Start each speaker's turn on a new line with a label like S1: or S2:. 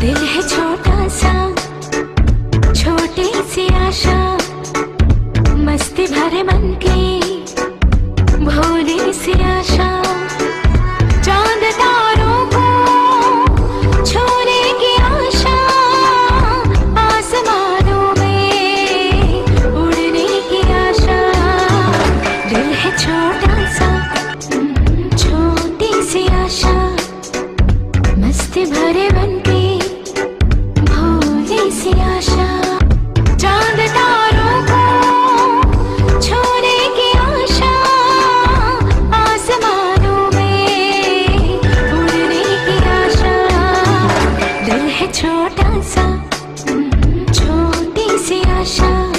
S1: दिल है छोटा सा, छोटी सी आशा, मस्ती भरे मन की भोली सी आशा। चांद तारों को छूने की आशा, आसमानों में उड़ने की आशा। दिल है छोटा सा, छोटी सी आशा, मस्ती भरे मन की भोली सी आशा। चांद तारों को छूने की आशा, आसमानों में उड़ने की आशा। दिल है छोटा सा, छोटी सी आशा।